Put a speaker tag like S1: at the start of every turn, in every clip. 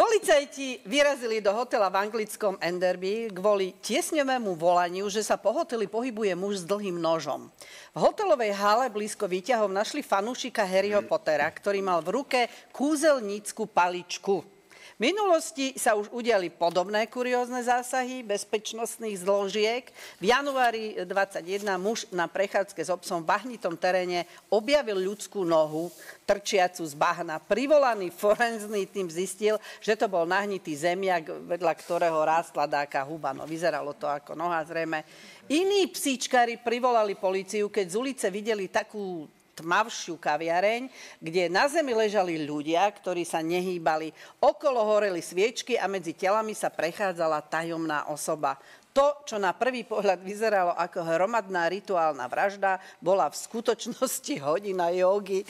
S1: Policajti vyrazili do hotela v anglickom Enderby kvôli tiesňovému volaniu, že sa po hoteli pohybuje muž s dlhým nožom. V hotelovej hale blízko výťahov našli fanúšika Harryho Pottera, ktorý mal v ruke kúzelnícku paličku. V minulosti sa už udiali podobné kuriózne zásahy bezpečnostných zložiek. V januári 2021 muž na prechádzke s obsom v bahnitom teréne objavil ľudskú nohu trčiacu z bahna. Privolaný forenzný tým zistil, že to bol nahnitý zemiak, vedľa ktorého rástla dáka huba. No, vyzeralo to ako noha zrejme. Iní psíčkári privolali políciu, keď z ulice videli takú tmavšiu kaviareň, kde na zemi ležali ľudia, ktorí sa nehýbali. Okolo horeli sviečky a medzi telami sa prechádzala tajomná osoba. To, čo na prvý pohľad vyzeralo ako hromadná rituálna vražda, bola v skutočnosti hodina jógy.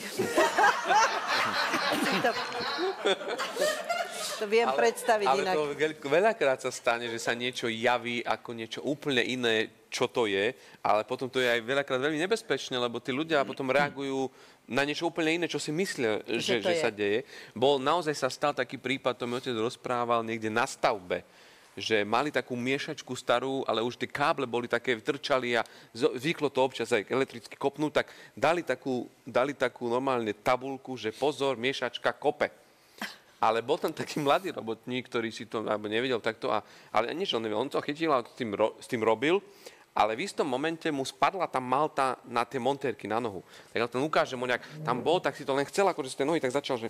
S1: To viem predstaviť inak.
S2: Ale to veľakrát sa stane, že sa niečo javí ako niečo úplne iné, čo to je, ale potom to je aj veľakrát veľmi nebezpečné, lebo tí ľudia potom reagujú na niečo úplne iné, čo si myslia, že sa deje. Naozaj sa stal taký prípad, to mi otec rozprával niekde na stavbe, že mali takú miešačku starú, ale už tie káble boli také, trčali a zvyklo to občas aj elektricky kopnúť, tak dali takú normálne tabuľku, že pozor, miešačka kope. Ale bol tam taký mladý robotník, ktorý si to nevedel takto, ale nič on nevedel. On to chytil a s tým robil, ale v istom momente mu spadla tá malta na tie montérky na nohu. Tak ten ukáže mu nejak, tam bol, tak si to len chcel akože z tej nohy, tak začal, že...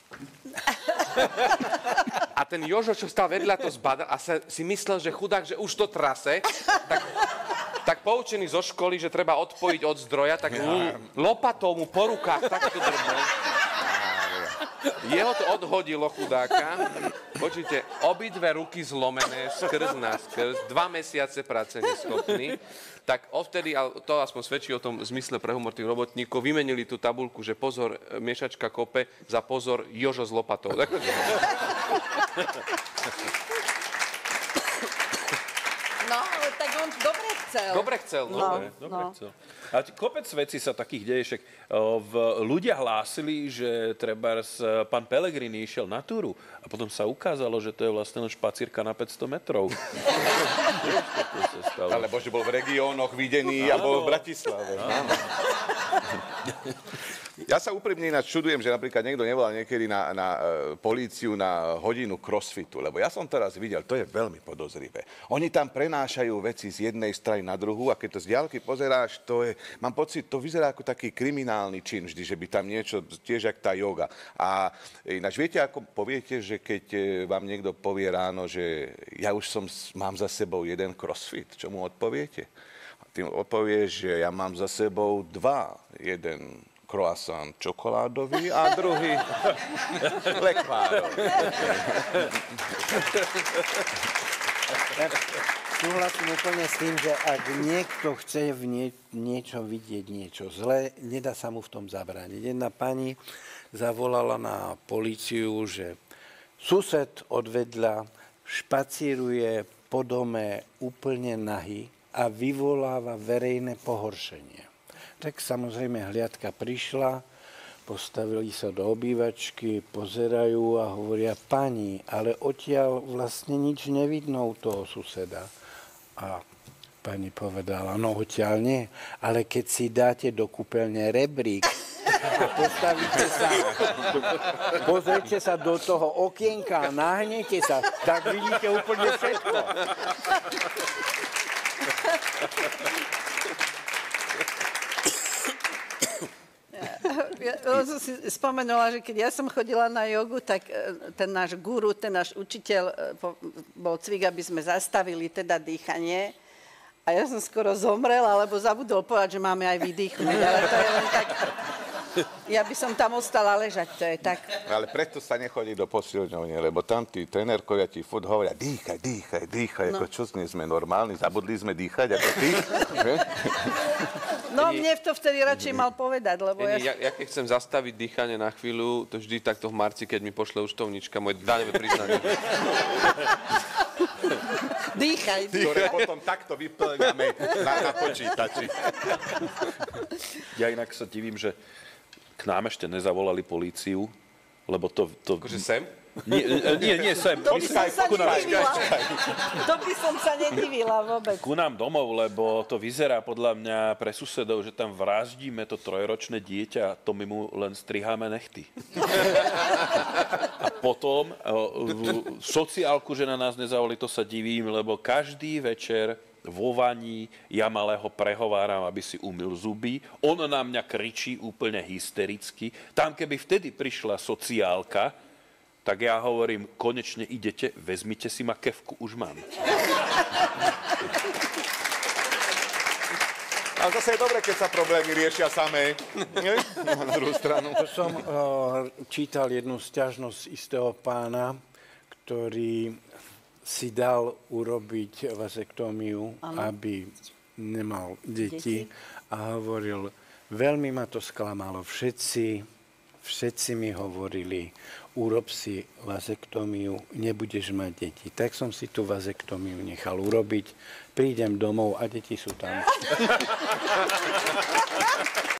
S2: A ten Jožo, čo stal vedľa, to zbadal a si myslel, že chudák, že už to trase, tak poučený zo školy, že treba odpojiť od zdroja, tak lopatou mu po rukách takto drbol. Jeho to odhodilo, chudáka. Počujte, obidve ruky zlomené, skrz na skrz, 2 mesiace práce neschopný. Tak odtedy, ale to aspoň svedčí o tom zmysle pre humor tých robotníkov, vymenili tú tabuľku, že pozor, miešačka kope, za pozor, Jožo s lopatou.
S1: No, tak on dobre chcel.
S2: Dobre chcel,
S3: chcel. A kopec vecí sa takých deje, však ľudia hlásili, že trebárs pán Pellegrini išiel na túru a potom sa ukázalo, že to je vlastne len špacírka na 500 metrov.
S4: Alebo že bol v regiónoch videný a bol v Bratislave. Ja sa úprimne ináč čudujem, že napríklad niekto nevolal niekedy na políciu na hodinu crossfitu, lebo ja som teraz videl, to je veľmi podozrivé. Oni tam prenášajú veci z jednej strany na druhú a keď to z diaľky pozeráš, mám pocit, to vyzerá ako taký kriminálny čin vždy, že by tam niečo, tiež jak tá joga. A ináč viete, ako poviete, že keď vám niekto povie ráno, že ja už mám za sebou jeden crossfit, čo mu odpoviete? Tým odpovieš, že ja mám za sebou jeden croissant čokoládový a druhý lekvárový.
S5: Súhlasím úplne s tým, že ak niekto chce v niečo vidieť niečo zlé, nedá sa mu v tom zabrániť. Jedna pani zavolala na políciu, že sused odvedľa špacíruje po dome úplne nahý a vyvoláva verejné pohoršenie. Tak samozrejme hliadka prišla, postavili sa do obývačky, pozerajú a hovoria, pani, ale odtiaľ vlastne nič nevidno u toho suseda. A pani povedala, no odtiaľ nie, ale keď si dáte do kúpeľne rebrík a postavíte sa, pozrite sa do toho okienka a nahnete sa, tak vidíte úplne všetko.
S1: Ja som si spomenula, že keď ja som chodila na jogu, tak ten náš guru, ten náš učiteľ bol cvik, aby sme zastavili teda dýchanie. A ja som skoro zomrela, lebo zabudol povedať, že máme aj vydýchnuť. Ale to je len tak... Ja by som tam ostala ležať, to je tak.
S4: Ale preto sa nechodí do posilňovne, lebo tam tí trénerkovia ti furt hovoria, dýchaj, no. Ako čo sme normálni, zabudli sme dýchať ako ty.
S1: No, mne to vtedy radšej mal povedať, lebo
S2: ja keď chcem zastaviť dýchanie na chvíľu, to vždy takto v marci, keď mi pošle účtovníčka, moje daňové priznanie.
S1: Dýchaj.
S4: Ktoré potom takto vyplňame na počítači.
S3: Ja inak sa divím, že k nám ešte nezavolali políciu, Lebo to...
S2: Akože sem?
S3: Nie, sem.
S1: To by som sa
S3: Ku nám-
S1: nedivila. To by som sa nedivila vôbec.
S3: Ku nám domov, lebo to vyzerá podľa mňa pre susedov, že tam vraždíme to 3-ročné dieťa a to my mu len striháme nechty. A potom sociálku, že na nás nezavolí, to sa divím, lebo každý večer vo vani ja malého prehováram, aby si umyl zuby. On na mňa kričí úplne hystericky. Tam, keby vtedy prišla sociálka, tak ja hovorím, konečne idete, vezmite si ma, kefku už mám.
S4: Ale zase je dobre, keď sa problémy riešia samé. Nie? Na druhú stranu.
S5: Som čítal jednu sťažnosť istého pána, ktorý si dal urobiť vazektómiu, aby nemal deti. A hovoril, veľmi ma to sklamalo. Všetci mi hovorili, urob si vazektómiu, nebudeš mať deti. Tak som si tú vazektómiu nechal urobiť. Prídem domov a deti sú tam.